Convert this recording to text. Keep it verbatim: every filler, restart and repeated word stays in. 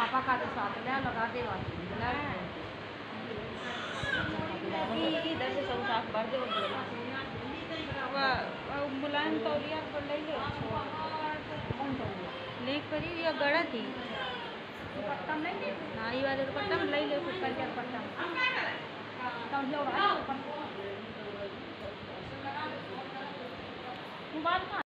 पापा का तो साथ ले लगा दे बात इधर से सब साफ भर दे मुलायम तौलिया पर ले लो लेक पर ही या गड़ा थी दुपट्टा नहीं ले हाँ ये वाले दुपट्टा में ले लो कुछ करके दुपट्टा मोबाइल